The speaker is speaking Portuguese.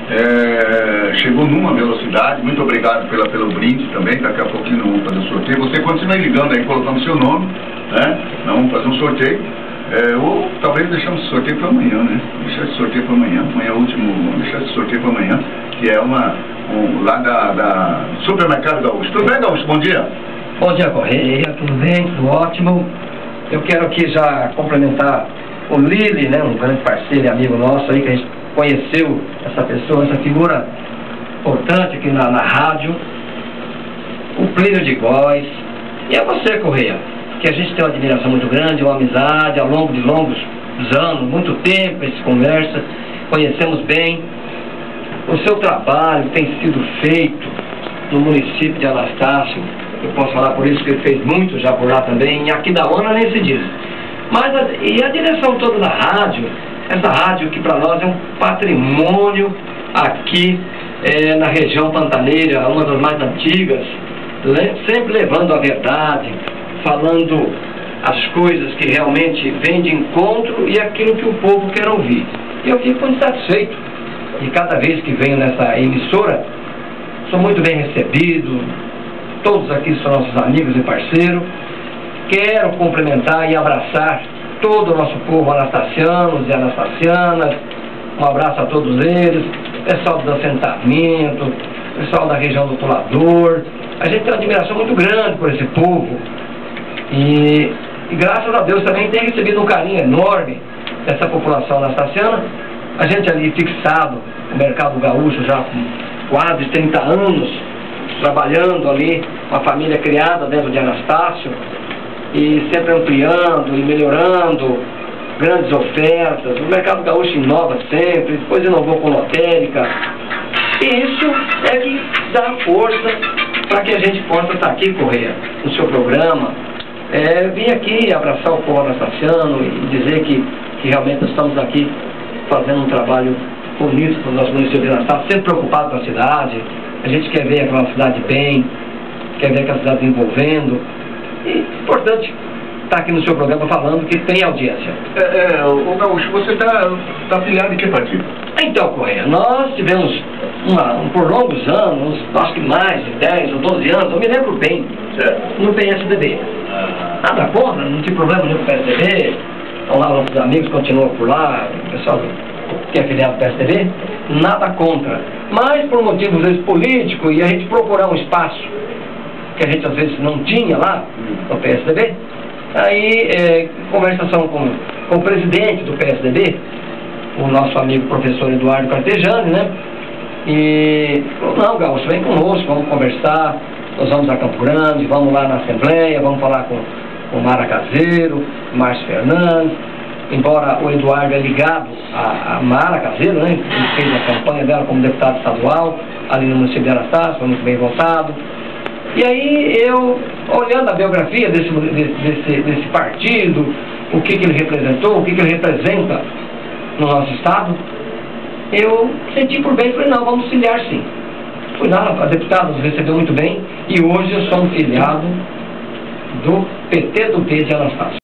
chegou numa velocidade. Muito obrigado pelo brinde também. Daqui a pouquinho nós vamos fazer um sorteio. Você continue ligando aí, colocando seu nome, né? Nós vamos fazer um sorteio. Ou talvez deixamos esse sorteio para amanhã, né? Deixar esse sorteio para amanhã. Amanhã é o último. Vamos deixar esse sorteio para amanhã, que é lá da Supermercado Gaúcho. Tudo bem, Gaúcho? Bom dia. Bom dia, Correia. Tudo bem? Tudo ótimo. Eu quero aqui já complementar o Lili, né? Um grande parceiro e amigo nosso aí, que a gente conheceu essa pessoa, essa figura importante aqui na rádio. O Plínio de Góes. E a você, Correia, que a gente tem uma admiração muito grande, uma amizade ao longo de longos anos, muito tempo, a gente conversa, conhecemos bem o seu trabalho que tem sido feito no município de Anastácio. Eu posso falar por isso que ele fez muito já por lá também, e aqui da ONU nem se diz. Mas e a direção toda da rádio, essa rádio que para nós é um patrimônio aqui na região pantaneira, uma das mais antigas, sempre levando a verdade, falando as coisas que realmente vêm de encontro e aquilo que o povo quer ouvir. E eu fico muito satisfeito. E cada vez que venho nessa emissora, sou muito bem recebido. Todos aqui são nossos amigos e parceiros. Quero cumprimentar e abraçar todo o nosso povo anastacianos e anastacianas. Um abraço a todos eles, pessoal do assentamento, pessoal da região do Pulador. A gente tem uma admiração muito grande por esse povo. E graças a Deus também tem recebido um carinho enorme dessa população anastaciana. A gente ali fixado no mercado gaúcho já com quase 30 anos, trabalhando ali, uma família criada dentro de Anastácio, e sempre ampliando e melhorando, grandes ofertas. O mercado gaúcho inova sempre, depois inovou com lotérica. E isso é que dá força para que a gente possa estar aqui, Correia, no seu programa. Vim aqui abraçar o povo anastaciano e dizer que realmente nós estamos aqui fazendo um trabalho bonito para o nosso município de Anastácio, sempre preocupado com a cidade. A gente quer ver aquela cidade bem, quer ver aquela cidade desenvolvendo. E importante estar aqui no seu programa falando que tem audiência. Ô Gaúcho, você está afiliado em que partido? Então, Correia, nós tivemos por longos anos, acho que mais de 10 ou 12 anos, eu me lembro bem, no PSDB. Nada contra, não tem problema nenhum com o PSDB. Estão lá nossos amigos, continuam por lá, o pessoal que é filiado ao PSDB, nada contra. Mas por motivos às vezes políticos, e a gente procurar um espaço que a gente às vezes não tinha lá no PSDB, aí conversação com o presidente do PSDB, o nosso amigo professor Eduardo Cartejani, né? E falou, não, Gaúcho, vem conosco, vamos conversar, nós vamos a Campo Grande, vamos lá na Assembleia, vamos falar com o Mara Caseiro, Márcio Fernandes. Embora o Eduardo é ligado a Mara Caseiro, né? Ele fez a campanha dela como deputado estadual, ali no município de Anastácio, foi muito bem votado. E aí eu, olhando a biografia desse partido, o que ele representou, o que ele representa no nosso estado, eu senti por bem e falei, não, vamos filiar sim. Fui lá, a deputada nos recebeu muito bem, e hoje eu sou um filiado do PT do P de Anastácio.